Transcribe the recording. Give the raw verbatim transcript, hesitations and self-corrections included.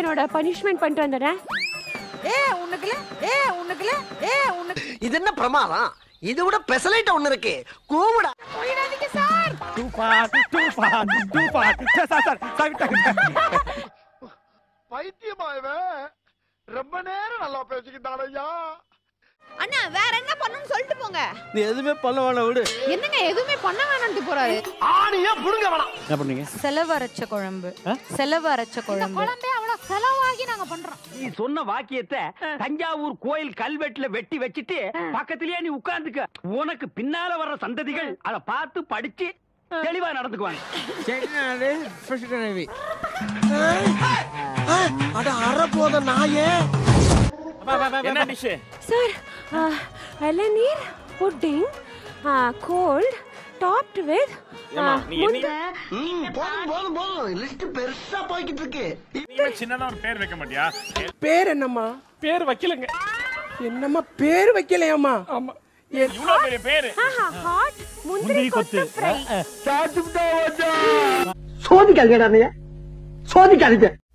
என்னோட பனிஷ்மெண்ட் பண்ணிட்டு வந்தறேன். ஏ உனக்குல ஏ உனக்குல ஏ உனக்கு இது என்ன பிரமாதம்? இது விட பெசலைட் ஒன்னு இருக்கு. கூவுடா. போயிடாதீங்க சார். டூ பாட் டூ பாட் டூ பாட் சார் சார் சார் பைத்தியமா இவன் ரொம்ப நேரம் நல்லா பேசிக்கிட்டான் ஐயா. அண்ணா வேற என்ன பண்ணனும் சொல்லிட்டு போங்க. நீ எதுமே பண்ண வேணாம் விடு. என்னங்க எதுமே பண்ண வேணாம்னு போறாரு. ஆணியா புடுங்க வேணாம். என்ன பண்ணீங்க? செலவு அரைச்ச குழம்பு. செலவு அரைச்ச குழம்பு. இந்த குழம்பே அவ்வளவு செலவாகி நாங்க பண்றோம். நீ சொன்ன வாக்கியத்தை தஞ்சாவூர் கோயில் கல்வெட்டுல வெட்டி வச்சிட்டு பக்கத்திலேயே நீ உட்கார்ந்துக்க. உனக்கு பின்னால வர்ற சந்ததிகள் அத பார்த்து படிச்சு தெளிவா நடந்துக்குவாங்க. Chettinad fish gravy. அட அற போத நாயே. என்ன டிஷ்? சார், இளநீர் pudding, cold, topped with ஏமா நீ என்ன ம் போதும் போதும் போதும். லிஸ்ட் பெருசா போயிட்டு இருக்கு. நீ சின்னதா ஒரு பேர் வைக்க மாட்டியா? பேர் என்னம்மா? பேர் வைக்கலங்க. என்னம்மா பேர் வைக்கலையாம்மா? ஆமா. இவ்ளோ பெரிய பேர். hot முந்திரி கொத்து fry. சோதிக்காதீங்கடா நீ. சோதிக்காதீங்க.